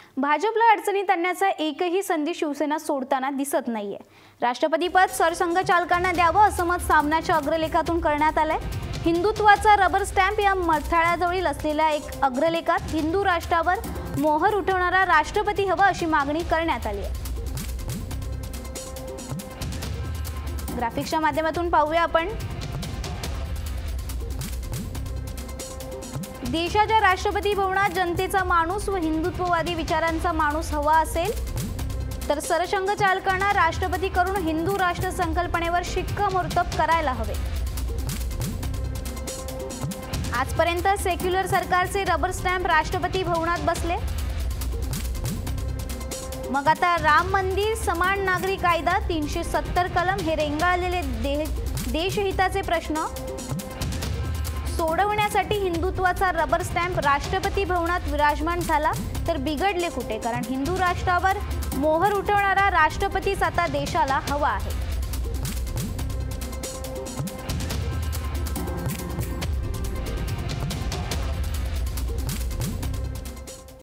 भाजपला अडचणीत आणण्याचा एकही संधी शिवसेना सोडताना दिसत नाहीये। राष्ट्रपतीपद सरसंघचालकांना द्यावं असं मत सामनाच्या अग्रलेखातून करण्यात आलंय। हिंदुत्वाचा रबर स्टॅम्प या मथाळ्याजवळ असलेल्या एक अग्रलेखात हिंदू राष्ट्रावर मोहर उठवणारा राष्ट्रपती हवा अशी मागणी करण्यात आली आहे। ग्राफिक्सच्या माध्यमातून पाहूया आपण। देशाच्या राष्ट्रपती भवनात जनतेचा माणूस व हिंदुत्ववादी विचारांचा माणूस हवा असेल तर सरसंघचालकांना राष्ट्रपती करून हिंदू राष्ट्र संकल्पनेवर शिक्कामोर्तब करायला हवे। आजपर्यंत सेक्युलर सरकारचे रबर स्टॅम्प राष्ट्रपती भवनात बसले, मग आता राम मंदिर, समान नागरी कायदा, 370 कलम हे रेंगाळलेले देशहिताचे प्रश्न सोडवण्यासाठी हिंदुत्वाचा रबर स्टॅम्प राष्ट्रपती भवनात विराजमान झाला तर बिघडले कुठे? कारण हिंदू राष्ट्रावर मोहर उठवणारा राष्ट्रपतीच आता देशाला हवा आहे।